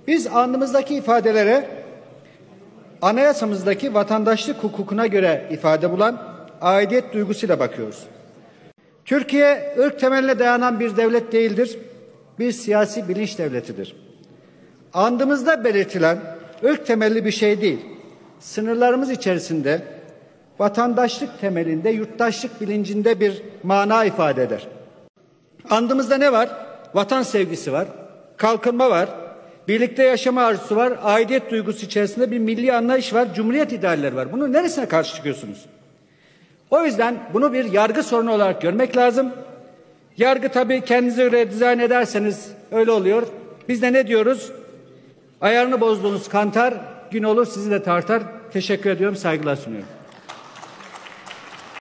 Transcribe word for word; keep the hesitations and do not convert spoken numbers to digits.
Biz andımızdaki ifadelere anayasamızdaki vatandaşlık hukukuna göre ifade bulan aidiyet duygusuyla bakıyoruz. Türkiye ırk temeline dayanan bir devlet değildir, bir siyasi bilinç devletidir. Andımızda belirtilen ırk temelli bir şey değil, sınırlarımız içerisinde vatandaşlık temelinde, yurttaşlık bilincinde bir mana ifade eder. Andımızda ne var? Vatan sevgisi var, kalkınma var, birlikte yaşama arzusu var, aidiyet duygusu içerisinde bir milli anlayış var, cumhuriyet idealleri var. Bunun neresine karşı çıkıyorsunuz? O yüzden bunu bir yargı sorunu olarak görmek lazım. Yargı tabii kendinize göre dizayn ederseniz öyle oluyor. Biz de ne diyoruz? Ayarını bozduğunuz kantar, gün olur sizi de tartar. Teşekkür ediyorum, saygılar sunuyorum.